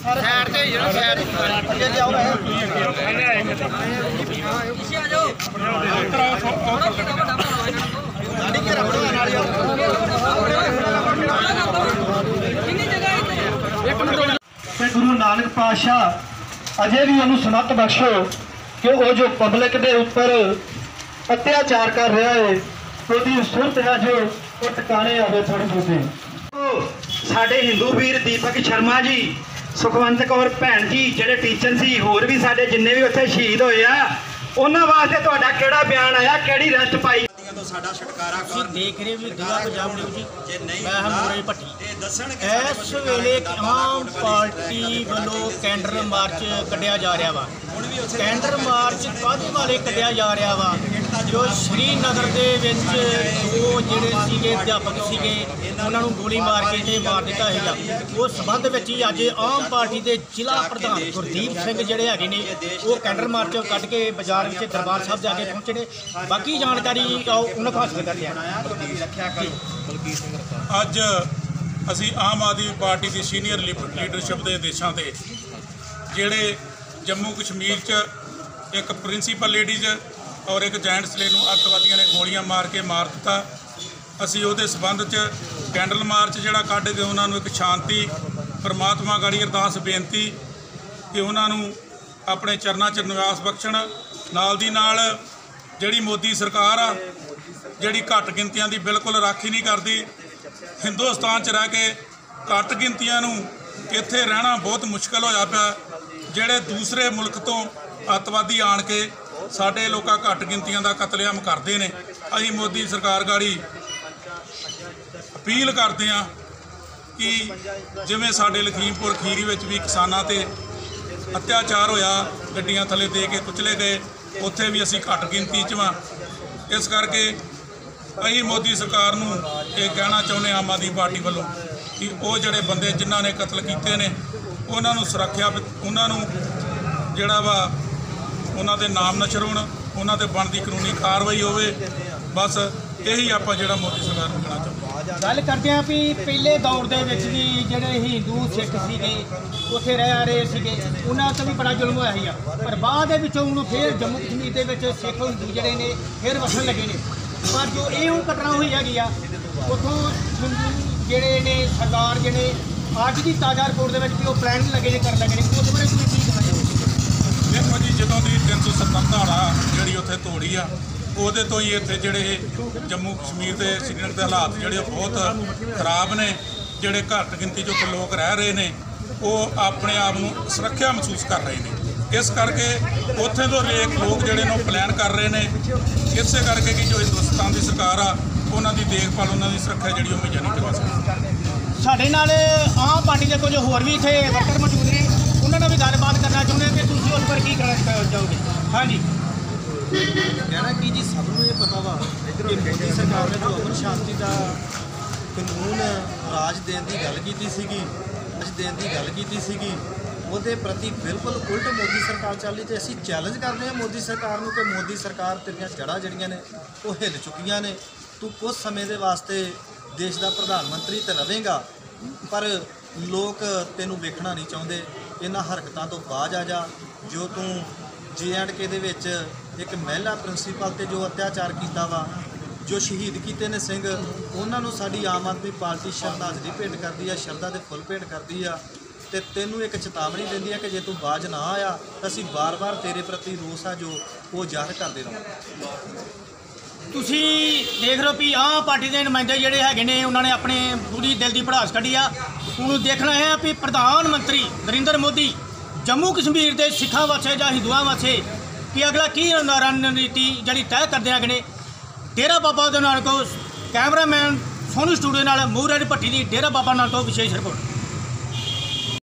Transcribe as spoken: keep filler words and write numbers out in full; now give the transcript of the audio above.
गुरु नानक पातशाह अजे भी उन्होंने सुनत बख्शो कि वो जो पब्लिक के उपर अत्याचार कर रहा है उसकी सुरत है जो वो टिकाने आवे थोड़ी बहुती। साडे हिंदू वीर दीपक शर्मा जी, सुखवंत कौर भैन जी जेडे टीचर सी, होर भी साडे जिन्ने भी उत्थे शहीद होए आ, उन्हां वास्ते तुहाडा किहड़ा बयान आया, किहड़ी रस्ट पाई? तो साडा छुटकारा कर देख रहे भी दुआ पंजाब न्यूज़ जी, मैं मुरई भट्टी। इस वेले आम पार्टी वालों कैंडर मार्च कढ़िया जा रहा वा। कैंडर मार्च काहदे वाले कढ़िया जा रहा वा? जो श्रीनगर दे विच दो जिहड़े सीगे अध्यापक सीगे उन्हां नूं गोली मार के ते मार दिता हैगा। उस संबंध विच ही अज आम पार्टी के जिला प्रधान गुरदीप सिंह जिहड़े हैगे ने वो कैंडर मार्च कढ़ के बाजार विच दरबार साहब जाके पहुंचे ने। बाकी जानकारी उन्हां कोल हासिल कर लिया। अज असी आम आदमी पार्टी की सीनियर लीडरशिप के देशों के जिहड़े जम्मू कश्मीर च एक प्रिंसीपल लेडीज और एक जैंट स्लेट नूं अतवादियों ने गोलियां मार के मार दिता। असी उहदे संबंध च कैंडल मार्च जिहड़ा कढ के उन्होंने एक शांति परमात्मा गाड़ी अरदास बेनती कि उन्होंने अपने चरनां च निवास बख्शण। नाल दी नाल जिहड़ी मोदी सरकार आ जिहड़ी घट गिनतियां दी बिल्कुल राखी नहीं करती, हिंदुस्तान च रह के घट गिनतियां नूं इत्थे रहना बहुत मुश्किल होया पिया। जिहड़े दूसरे मुल्क तो अतवादी आण के साडे लोकां घट गिनतियां दा कतलेआम करदे ने, असीं मोदी सरकार गाड़ी अपील करते हैं कि जिवें साडे लखीमपुर खीरी विच भी किसानां ते अत्याचार होया, गड्डियां थले दे के कुचले गए, उत्थे भी असीं घट गिनती च वां। इस करके असीं मोदी सरकार नूं ये कहना चाहुंदे आम आदमी पार्टी वालों कि वो जिहड़े बंदे जिन्हां ने कतल कीते ने उन्हां नूं सुरक्षा, उन्हां नूं जिहड़ा वा उन्हां दे नाम नशर होण, उन्हां ते बनदी कानूनी कार्रवाई होवे। बस यही आपां जिहड़ा मोदी सरकार नूं कहना चाहुंदे। गल करते हैं भी पहले दौर दे विच भी जिहड़े हिंदू सिख सीगे उत्थे रह रहे सीगे, उन्हां ते भी बड़ा जुल्म होया सीगा, पर बाद दे विचों हुण फिर जम्मू कश्मीर दे विच सिख हिंदू जिहड़े ने फिर वसन लगे ने। पर जो ये हुण घटना हुई हैगी आ उत्थों हिंदू जिहड़े ने सरकार जिहड़े अज की ताज़ा रिपोर्ट दे विच भी वो प्लानिंग लगे ने कर लगे ने, उस बारे कोई चीज़ देखो जी, जदों दी तीन सौ सत्तर धारा जिहड़ी उत्थे तोड़ी आ उहदे तो ही इत्थे जिहड़े जम्मू कश्मीर के श्रीनगर के हालात जिहड़े बहुत खराब ने। जिहड़े घट गिनती जो लोग रह रहे हैं वो अपने आप नूं सुरक्षा महसूस कर रहे हैं। इस करके उत्थे तो लोग जिहड़े ने प्लान कर रहे हैं इस करके कि जो हिंदुस्तान की सरकार आ उन्हां दी देखभाल उन्हां दी सुरक्षा जिहड़ी वो मुहैया नहीं करवा सकती। साडे नाल आम पार्टी के कुछ होर भी इत्थे वर्कर मौजूद ने, उन्होंने भी गलबात करना चाहुंदे कि तुसीं उस पर की कहना चाहोगे? हाँ जी, कहना कि जी सबनों ये पता वा कि मोदी सरकार ने जो अमन शांति का कानून राज देने की गल की सीगी, राज देने की गल की सीगी, ਉਹਦੇ प्रति बिल्कुल उल्ट मोदी सरकार चल रही। तो असीं चैलेंज करते हैं मोदी सरकार नूं कि मोदी सरकार तेरियां जड़ां जिहड़ियां ने वो हिल चुकियां ने, तू कुछ समय के वास्ते देश का प्रधानमंत्री तो रहेगा पर लोग तेनों वेखना नहीं चाहते। इन्हां हरकतां तो बाज आ जा। जो तू जे एंड के दे विच एक महिला प्रिंसीपल ते जो अत्याचार किया वा, जो शहीद किए ने सिंह, उन्होंने साड़ी आम आदमी पार्टी श्रद्धांजलि भेंट करती है, श्रद्धा के फुल भेंट करती है। तो तेनों एक चेतावनी देंदी है कि जे तू बाज ना आया तो असीं बार बार तेरे प्रति रोस आ जो वो जाहिर करते रहांगे। तुसीं देख रहे हो भी आम पार्टी के नुमाइंदे जिहड़े हैगे ने उन्होंने अपने पूरी दिल की भड़ास कढ़ी आ। हुण देखना है भी प्रधानमंत्री नरेंद्र मोदी जम्मू कश्मीर के सिखां वास्ते जां हिंदुआं वास्ते कि अगला की रणनीति जिहड़ी तय करदे हैगे ने। डेरा बाबा नानक कैमरामैन सोनू स्टूडियो नाल मूरई भट्टी की डेरा बाबा नानक विशेष रिपोर्ट।